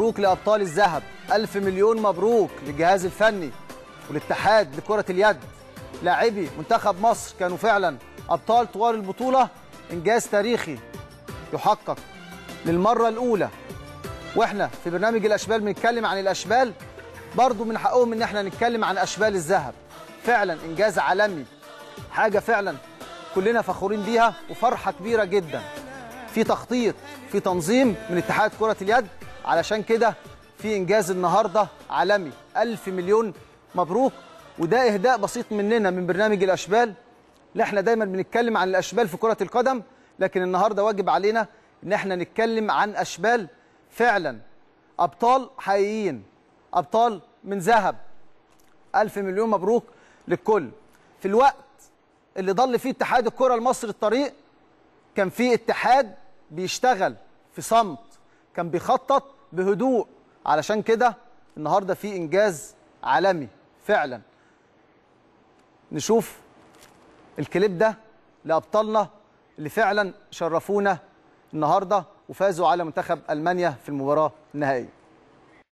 مبروك لأبطال الذهب، ألف مليون مبروك للجهاز الفني والاتحاد لكرة اليد. لاعبي منتخب مصر كانوا فعلا أبطال طوال البطولة، إنجاز تاريخي يحقق للمرة الأولى. وإحنا في برنامج الأشبال بنتكلم عن الأشبال، برضو من حقهم إن إحنا نتكلم عن أشبال الذهب. فعلا إنجاز عالمي، حاجة فعلا كلنا فخورين بيها وفرحة كبيرة جدا. في تخطيط، في تنظيم من اتحاد كرة اليد، علشان كده في إنجاز النهاردة عالمي. ألف مليون مبروك. وده إهداء بسيط مننا من برنامج الأشبال، اللي احنا دايما بنتكلم عن الأشبال في كرة القدم، لكن النهاردة واجب علينا إن احنا نتكلم عن أشبال فعلا أبطال حقيقيين، أبطال من ذهب. ألف مليون مبروك للكل. في الوقت اللي ضل فيه اتحاد الكرة المصري الطريق، كان فيه اتحاد بيشتغل في صمت، كان بيخطط بهدوء. علشان كده النهارده فيه إنجاز عالمي فعلا. نشوف الكليب ده لأبطالنا اللي فعلا شرفونا النهارده وفازوا على منتخب ألمانيا في المباراة النهائية.